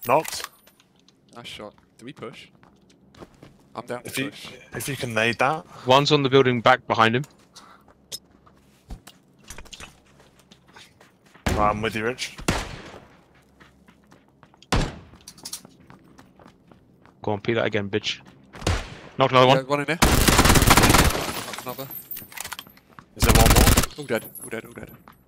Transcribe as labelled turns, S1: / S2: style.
S1: Knocked.
S2: Nice shot. Do we push? I'm down
S1: If
S2: to
S1: you
S2: push.
S1: if you can nade that.
S3: One's on the building back behind him.
S1: Right, I'm with you, Rich.
S3: Go on, peek that again, bitch. Knocked another
S2: Yeah,
S3: one.
S2: one in there. Knocked another.
S1: Is there one more?
S2: All dead. All dead. All dead.